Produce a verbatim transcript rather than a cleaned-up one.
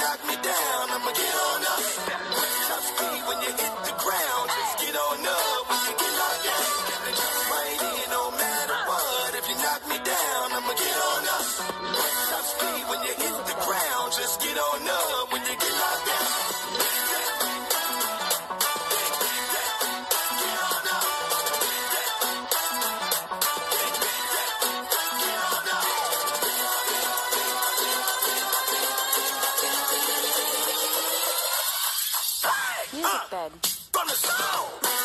knock me down, I'ma get on up. Top speed when you hit the ground, just get on up when you get knocked down. And jump right in no matter what. If you knock me down, I'ma get on up. Top speed when you hit the ground, just get on up when you get knocked down. Music bed. From the soul.